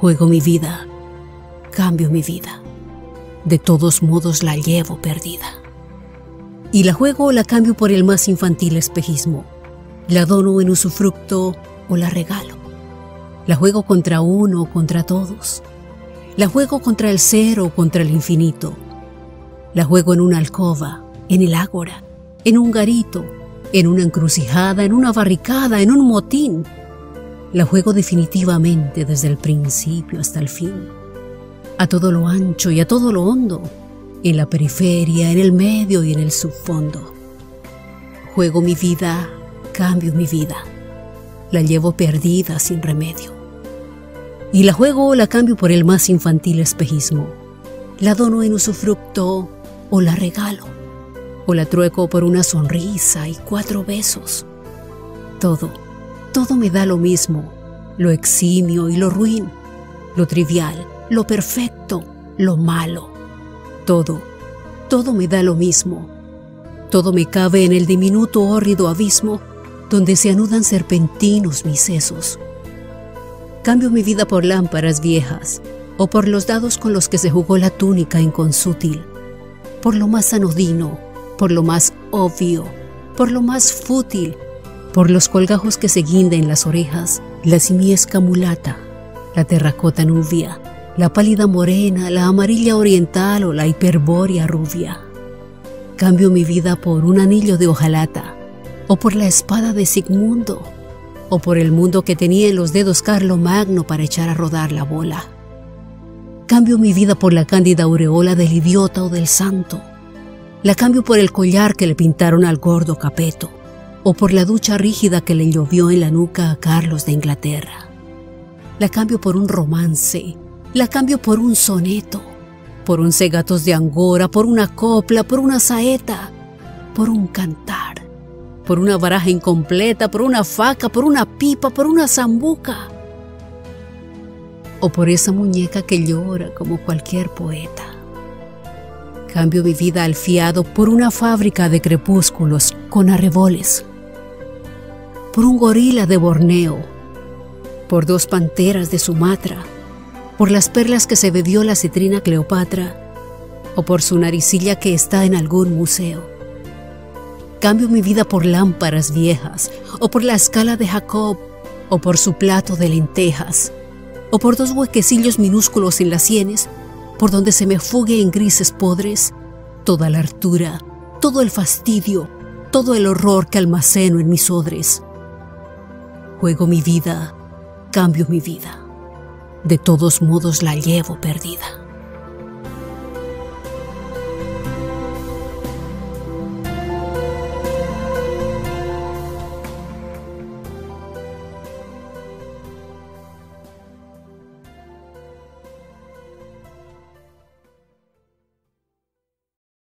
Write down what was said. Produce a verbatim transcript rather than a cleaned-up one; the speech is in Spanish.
Juego mi vida, cambio mi vida. De todos modos la llevo perdida. Y la juego o la cambio por el más infantil espejismo. La dono en usufructo o la regalo. La juego contra uno o contra todos. La juego contra el cero o contra el infinito. La juego en una alcoba, en el ágora, en un garito, en una encrucijada, en una barricada, en un motín. La juego definitivamente desde el principio hasta el fin. A todo lo ancho y a todo lo hondo, en la periferia, en el medio y en el subfondo. Juego mi vida, cambio mi vida. La llevo perdida sin remedio. Y la juego o la cambio por el más infantil espejismo. La dono en usufructo o la regalo. O la trueco por una sonrisa y cuatro besos. Todo, todo me da lo mismo. Lo eximio y lo ruin. Lo trivial, lo perfecto, lo malo. Todo, todo me da lo mismo. Todo me cabe en el diminuto hórrido abismo donde se anudan serpentinos mis sesos. Cambio mi vida por lámparas viejas o por los dados con los que se jugó la túnica inconsútil, por lo más anodino, por lo más obvio, por lo más fútil, por los colgajos que se guinda en las orejas, la simiesca mulata, la terracota nubia, la pálida morena, la amarilla oriental o la hiperbórea rubia. Cambio mi vida por un anillo de hojalata, o por la espada de Sigmundo, o por el mundo que tenía en los dedos Carlomagno para echar a rodar la bola. Cambio mi vida por la cándida aureola del idiota o del santo. La cambio por el collar que le pintaron al gordo Capeto, o por la ducha rígida que le llovió en la nuca a Carlos de Inglaterra. La cambio por un romance, la cambio por un soneto, por un segatos de Angora, por una copla, por una saeta, por un cantar, por una baraja incompleta, por una faca, por una pipa, por una zambuca, o por esa muñeca que llora como cualquier poeta. Cambio mi vida al fiado por una fábrica de crepúsculos con arreboles, por un gorila de Borneo, por dos panteras de Sumatra, por las perlas que se bebió la cetrina Cleopatra, o por su naricilla que está en algún museo. Cambio mi vida por lámparas viejas, o por la escala de Jacob, o por su plato de lentejas, o por dos huequecillos minúsculos en las sienes, por donde se me fugue en grises podres toda la hartura, todo el fastidio, todo el horror que almaceno en mis odres. Juego mi vida, cambio mi vida. De todos modos la llevo perdida.